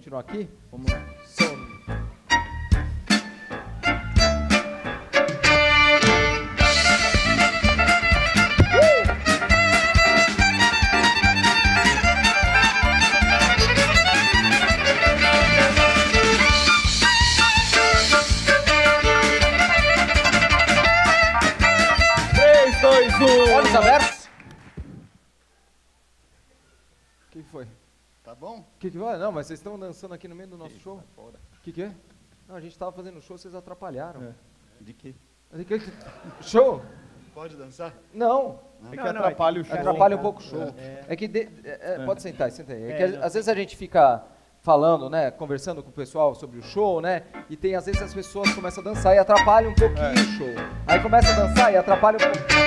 continuar aqui? Vamos lá. Som. Olhos abertos. O que foi? Tá bom? O que foi? Não, mas vocês estão dançando aqui no meio do nosso show? O que é? Não, a gente estava fazendo show, vocês atrapalharam. É. De quê? Show? Pode dançar? Não. É que atrapalha o show. Atrapalha um pouco o show. É que... Pode sentar, senta aí. É que às vezes a gente fica falando, né, conversando com o pessoal sobre o show, né, e tem às vezes as pessoas começam a dançar e atrapalha um pouquinho o show. Aí começa a dançar e atrapalha um pouquinho.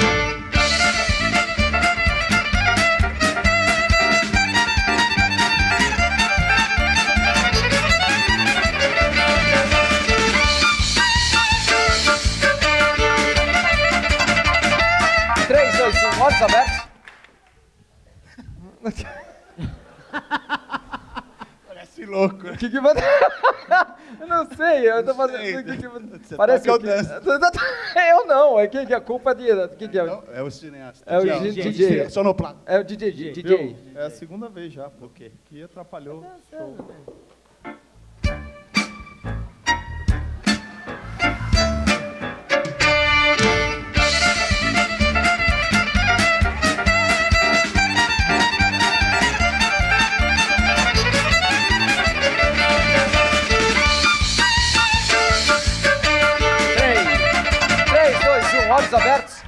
3, 2, 1, olhos abertos. Parece louco. O que vai... Eu não sei, eu tô fazendo... Parece que eu danço. Eu não, é que a culpa é de... Que é? Não, é o cineasta. É o DJ. Sonoplasta. É o DJ. É a segunda vez já, pô. Que atrapalhou o show. Olhos abertos.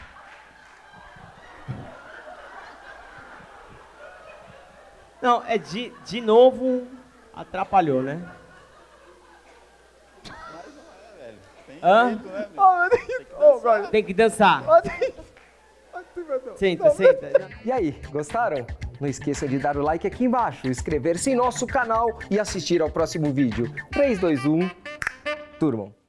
Não, é de novo atrapalhou, né? Hã? Tem que dançar. Senta. E aí, gostaram? Não esqueça de dar o like aqui embaixo, inscrever-se em nosso canal e assistir ao próximo vídeo. 3, 2, 1, turma.